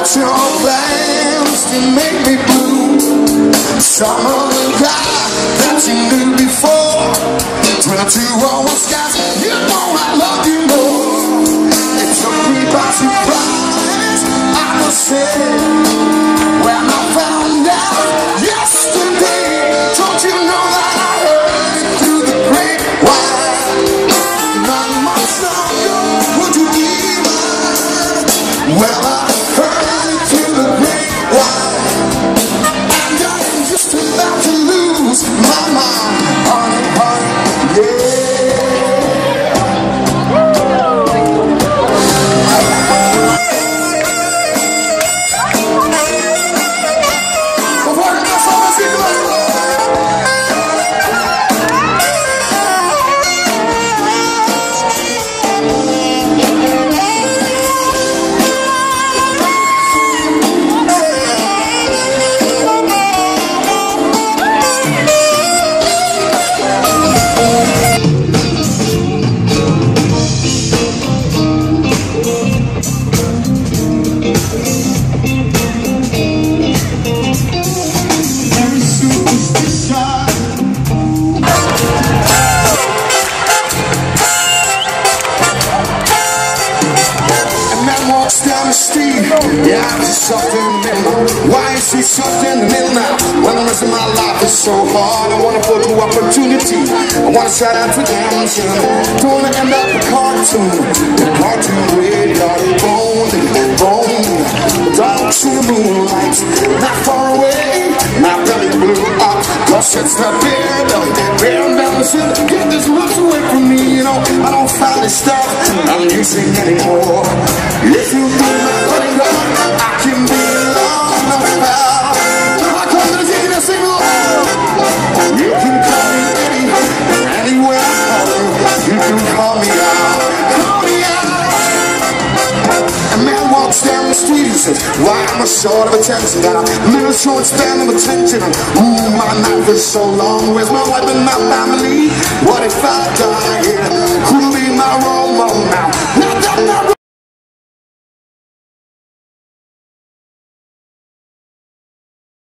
your plans to make me blue. Some of the guy that you knew before, 22 hour skies, you know I love you more. It took me by surprise, I must say, when I found out yesterday. Don't you know that I heard it through the grapevine? Not much longer would you be mine. Well, I heard it through the grapevine, and I'm just about to lose my mind. Honey, honey, yeah. Yeah, I'm just soft in the middle. Why is he soft in the middle now? Well, the rest of my life is so hard. I want a photo opportunity. I want to shout out redemption. Don't want to end up a cartoon. The cartoon graveyard, bone. Dark to the moonlight, not far away. My belly blew up, cause it's the beer belly. Beer balancing, get this roots away from me. You know, I don't find this stuff I'm using anymore. If you do my buddy, I can be alone, no foul. I come to the city and sing along. You can call me anywhere I call you. You can call me out, call me out. A man walks down the street and says, why am I short of attention? Got a little short span of attention. Ooh, my knife is so long. Where's my wife and my family? What if I die here? Who'll be my role model now?